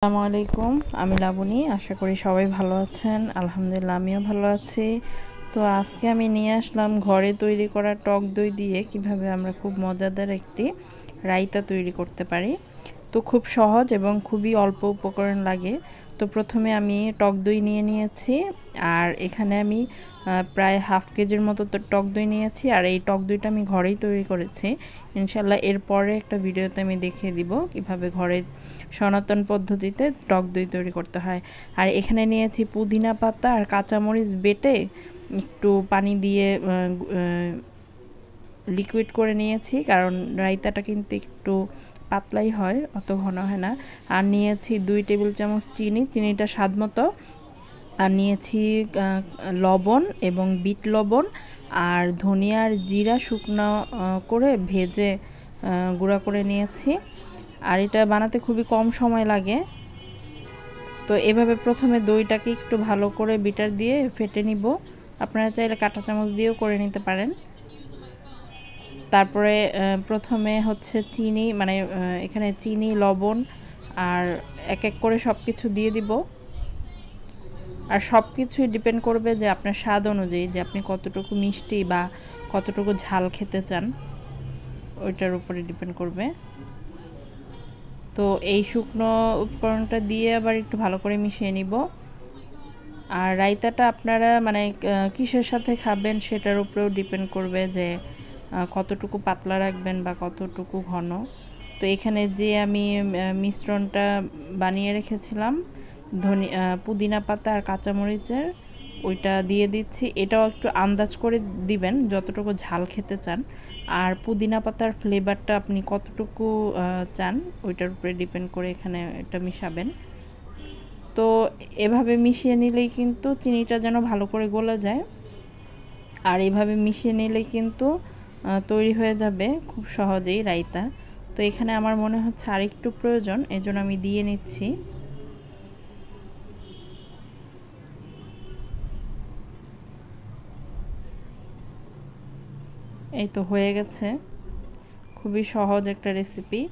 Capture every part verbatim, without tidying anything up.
আসসালামু আলাইকুম, আমি লাবণী। আশা করি সবাই ভালো আছেন। আলহামদুলিল্লাহ আমিও ভালো আছি। তো আজকে আমি নিয়ে আসলাম ঘরে তৈরি করা টক দই দিয়ে কিভাবে আমরা খুব মজাদার একটি রায়তা তৈরি করতে পারি। তো খুব সহজ এবং খুবই অল্প উপকরণ লাগে। তো প্রথমে আমি টক দই নিয়ে নিয়েছি, আর এখানে আমি প্রায় হাফ কেজির মতো তো টক দই নিয়েছি, আর এই টক দইটা আমি ঘরেই তৈরি করেছি। ইনশাল্লাহ এরপরে একটা ভিডিওতে আমি দেখিয়ে দিব কিভাবে ঘরে সনাতন পদ্ধতিতে টক দই তৈরি করতে হয়। আর এখানে নিয়েছি পুদিনা পাতা আর কাঁচামরিচ বেটে একটু পানি দিয়ে লিকুইড করে নিয়েছি, কারণ রায়তাটা কিন্তু একটু পাতলাই হয়, অত ঘন হয় না। আর নিয়েছি দুই টেবিল চামচ চিনি, চিনিটা স্বাদ মতো। আর নিয়েছি লবণ এবং বিট লবণ, আর ধনিয়ার জিরা শুকনো করে ভেজে গুঁড়া করে নিয়েছি। আর এটা বানাতে খুবই কম সময় লাগে। তো এভাবে প্রথমে দইটাকে একটু ভালো করে বিটার দিয়ে ফেটে নিব। আপনারা চাইলে কাঁটা চামচ দিয়েও করে নিতে পারেন। তারপরে প্রথমে হচ্ছে চিনি, মানে এখানে চিনি, লবণ আর এক এক করে সব কিছু দিয়ে দিব। আর সব কিছুই ডিপেন্ড করবে যে আপনার স্বাদ অনুযায়ী, যে আপনি কতটুকু মিষ্টি বা কতটুকু ঝাল খেতে চান, ওইটার উপরে ডিপেন্ড করবে। তো এই শুকনো উপকরণটা দিয়ে আবার একটু ভালো করে মিশিয়ে নিব। আর রায়তাটা আপনারা মানে কিসের সাথে খাবেন সেটার উপরেও ডিপেন্ড করবে যে কতটুকু পাতলা রাখবেন বা কতটুকু ঘন। তো এখানে যে আমি মিশ্রণটা বানিয়ে রেখেছিলাম ধনি পুদিনা পাতা আর কাঁচামরিচের, ওইটা দিয়ে দিচ্ছি। এটাও একটু আন্দাজ করে দিবেন যতটুকু ঝাল খেতে চান। আর পুদিনা পাতার ফ্লেভারটা আপনি কতটুকু চান ওইটার উপরে ডিপেন্ড করে এখানে এটা মিশাবেন। তো এভাবে মিশিয়ে নিলেই কিন্তু চিনিটা যেন ভালো করে গলে যায়। আর এভাবে মিশিয়ে নিলেই কিন্তু তৈরি হয়ে যাবে খুব সহজেই রায়তা। তো এখানে আমার মনে হচ্ছে আরেকটু প্রয়োজন, এজন্য আমি দিয়ে নিচ্ছি। এই তো হয়ে গেছে, খুবই সহজ একটা রেসিপি।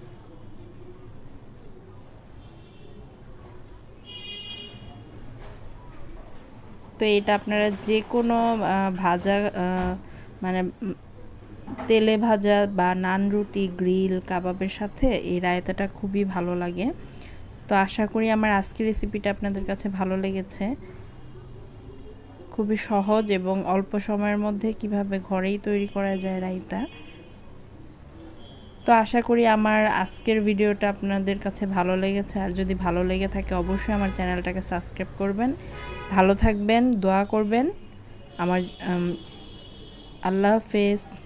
তো এটা আপনারা যে কোনো ভাজা মানে তেলে ভাজা বা নান, রুটি, গ্রিল, কাবাবের সাথে এই রায়তাটা খুবই ভালো লাগে। তো আশা করি আমার আজকের রেসিপিটা আপনাদের কাছে ভালো লেগেছে। খুবই সহজ এবং অল্প সময়ের মধ্যে কিভাবে ঘরেই তৈরি করা যায় রায়তা। তো আশা করি আমার আজকের ভিডিওটা আপনাদের কাছে ভালো লেগেছে। আর যদি ভালো লেগে থাকে অবশ্যই আমার চ্যানেলটাকে সাবস্ক্রাইব করবেন। ভালো থাকবেন, দোয়া করবেন আমার। আল্লাহ হাফেজ।